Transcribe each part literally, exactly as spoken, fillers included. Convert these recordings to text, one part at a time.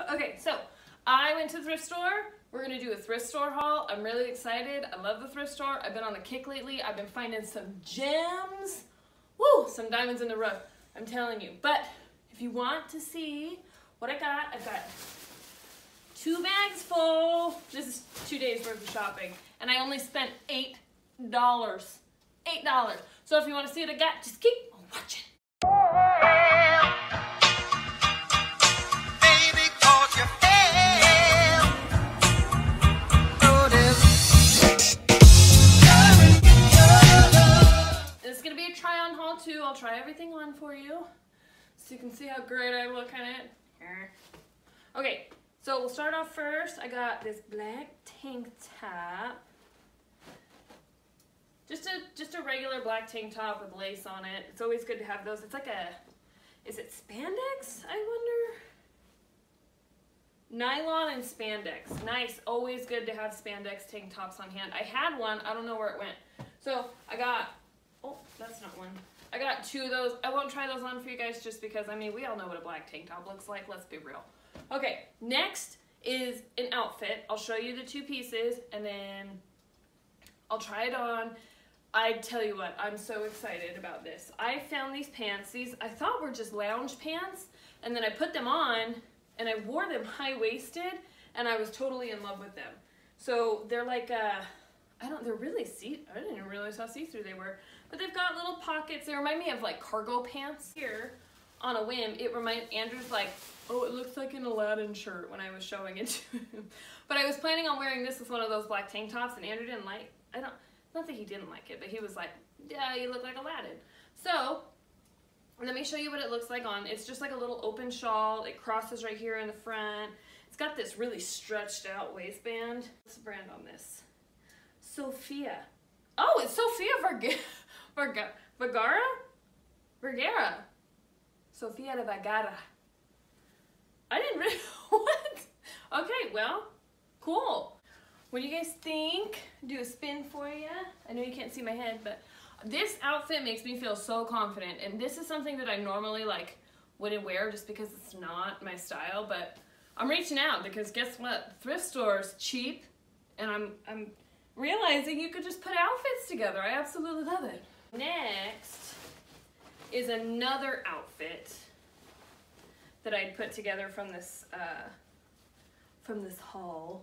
Okay, so I went to the thrift store. We're gonna do a thrift store haul. I'm really excited. I love the thrift store. I've been on a kick lately. I've been finding some gems. Woo, some diamonds in the rough, I'm telling you. But if you want to see what I got, I've got two bags full. This is two days worth of shopping. And I only spent eight dollars. eight dollars. So if you want to see what I got, just keep on watching. This is going to be a try on haul too. I'll try everything on for you so you can see how great I look in it. Okay, so we'll start off first. I got this black tank top. Just a just a regular black tank top with lace on it. It's always good to have those. It's like a, is it spandex, I wonder? Nylon and spandex. Nice, always good to have spandex tank tops on hand. I had one, I don't know where it went. So I got, oh, that's not one. I got two of those. I won't try those on for you guys just because, I mean, we all know what a black tank top looks like. Let's be real. Okay, next is an outfit. I'll show you the two pieces and then I'll try it on. I tell you what, I'm so excited about this. I found these pants. These I thought were just lounge pants, and then I put them on and I wore them high-waisted and I was totally in love with them. So they're like, uh, I don't, they're really see, I didn't even realize how see-through they were, but they've got little pockets. They remind me of like cargo pants. Here, on a whim, it reminds, Andrew's like, oh, it looks like an Aladdin shirt when I was showing it to him. But I was planning on wearing this with one of those black tank tops and Andrew didn't like, I don't, not that he didn't like it, but he was like, yeah, you look like Aladdin. So, let me show you what it looks like on. It's just like a little open shawl. It crosses right here in the front. It's got this really stretched out waistband. What's the brand on this? Sophia. Oh, it's Sophia Vergara. Vergara? Vergara? Vergara. Sophia de Vergara. I didn't really, what? Okay, well, cool. What do you guys think? Do a spin for you. I know you can't see my head, but this outfit makes me feel so confident. And this is something that I normally like wouldn't wear just because it's not my style. But I'm reaching out because guess what? Thrift store's cheap, and I'm I'm realizing you could just put outfits together. I absolutely love it. Next is another outfit that I'd put together from this uh, from this haul.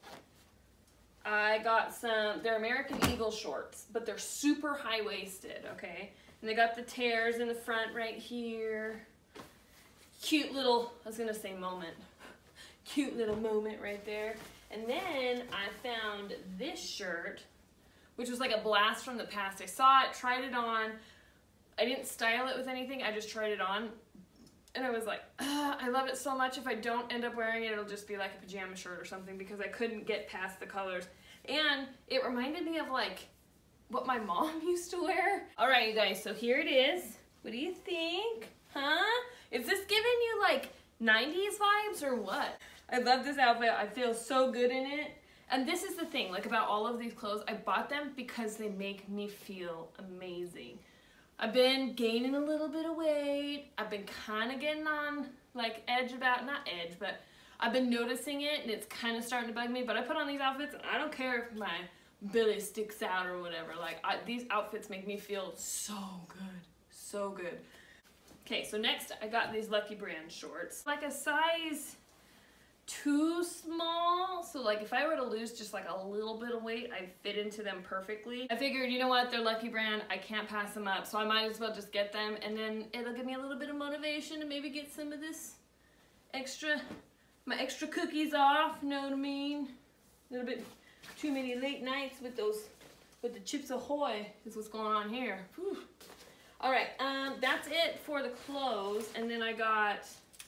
I got some, they're American Eagle shorts, but they're super high-waisted, okay? And they got the tears in the front right here. Cute little, I was gonna say moment. Cute little moment right there. And then I found this shirt, which was like a blast from the past. I saw it, tried it on. I didn't style it with anything, I just tried it on. And I was like, I love it so much. If I don't end up wearing it, it'll just be like a pajama shirt or something because I couldn't get past the colors. And it reminded me of like what my mom used to wear. All right, you guys, so here it is. What do you think? Huh? Is this giving you like nineties vibes or what? I love this outfit. I feel so good in it. And this is the thing, like about all of these clothes, I bought them because they make me feel amazing. I've been gaining a little bit of weight. I've been kind of getting on like edge about, not edge, but I've been noticing it and it's kind of starting to bug me. But I put on these outfits and I don't care if my belly sticks out or whatever. Like I, these outfits make me feel so good, so good. Okay, so next I got these Lucky Brand shorts. Like a size too small, so like if I were to lose just like a little bit of weight, I'd fit into them perfectly. I figured, you know what, they're Lucky Brand, I can't pass them up, so I might as well just get them, and then it'll give me a little bit of motivation to maybe get some of this extra, my extra cookies off, know what I mean? A little bit too many late nights with those, with the Chips Ahoy is what's going on here. Whew. All right, um, that's it for the clothes, and then I got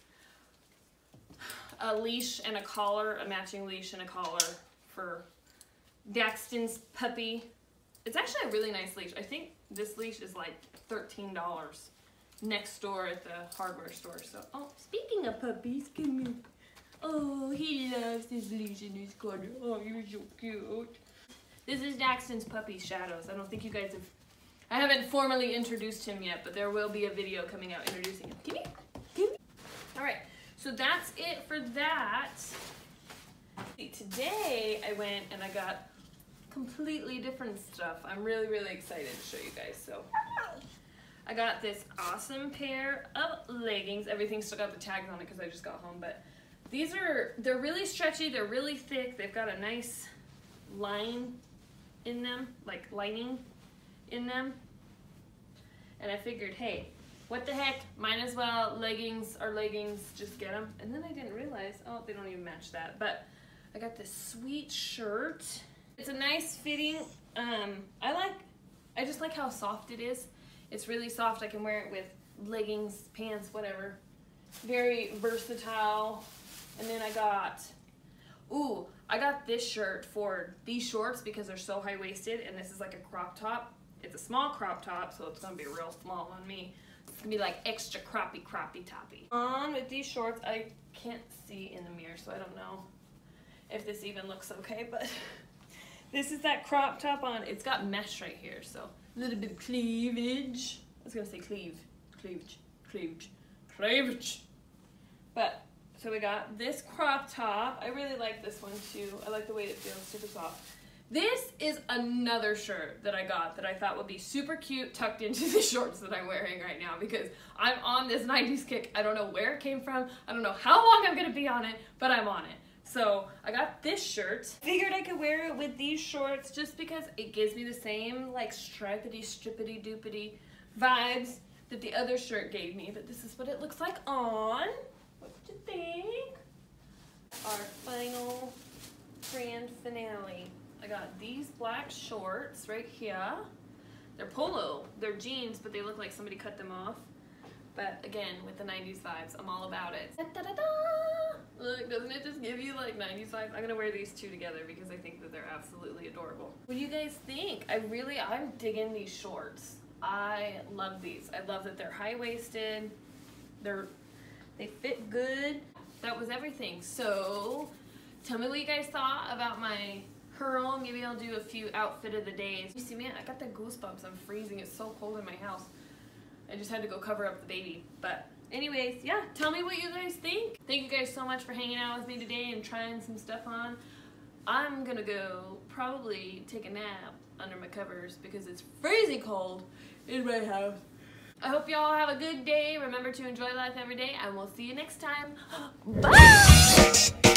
a leash and a collar, a matching leash and a collar for Daxton's puppy. It's actually a really nice leash. I think this leash is like thirteen dollars next door at the hardware store. So, oh, speaking of puppies, come here. Oh, he loves his leash in his collar. Oh, you're so cute. This is Daxton's puppy, Shadows. I don't think you guys have, I haven't formally introduced him yet, but there will be a video coming out introducing him. Come here. Come here. All right. So that's it for that. Today I went and I got completely different stuff. I'm really, really excited to show you guys. So I got this awesome pair of leggings. Everything still got the tags on it because I just got home, but these are, they're really stretchy, they're really thick, they've got a nice line in them, like lining in them. And I figured, hey, what the heck, might as well, leggings are leggings, just get them. And then I didn't realize, oh, they don't even match that, but I got this sweet shirt. It's a nice fitting, um, I like, I just like how soft it is. It's really soft. I can wear it with leggings, pants, whatever. Very versatile. And then I got, ooh, I got this shirt for these shorts because they're so high-waisted, and this is like a crop top. It's a small crop top, so it's gonna be real small on me. It's gonna be like extra croppy, croppy, toppy. On with these shorts, I can't see in the mirror, so I don't know if this even looks okay, but this is that crop top on. It's got mesh right here, so a little bit of cleavage. I was gonna say cleave, cleavage, cleavage, cleavage. But, so we got this crop top. I really like this one too. I like the way it feels, super soft. This is another shirt that I got that I thought would be super cute tucked into the shorts that I'm wearing right now because I'm on this nineties kick. I don't know where it came from. I don't know how long I'm gonna be on it, but I'm on it. So I got this shirt. Figured I could wear it with these shorts just because it gives me the same like stripedy, strippity, doopity vibes that the other shirt gave me. But this is what it looks like on. What do you think? Our final grand finale. I got these black shorts right here. They're polo. They're jeans, but they look like somebody cut them off. But again, with the nineties vibes, I'm all about it. Da, da, da, da. Look, doesn't it just give you like nineties vibes? I'm gonna wear these two together because I think that they're absolutely adorable. What do you guys think? I really, I'm digging these shorts. I love these. I love that they're high-waisted. They're, they fit good. That was everything. So, tell me what you guys thought about my haul. Maybe I'll do a few outfit of the days. You see me? I got the goosebumps. I'm freezing. It's so cold in my house. I just had to go cover up the baby. But anyways, yeah, tell me what you guys think. Thank you guys so much for hanging out with me today and trying some stuff on. I'm gonna go probably take a nap under my covers because it's freezing cold in my house. I hope y'all have a good day. Remember to enjoy life every day, and we'll see you next time. Bye!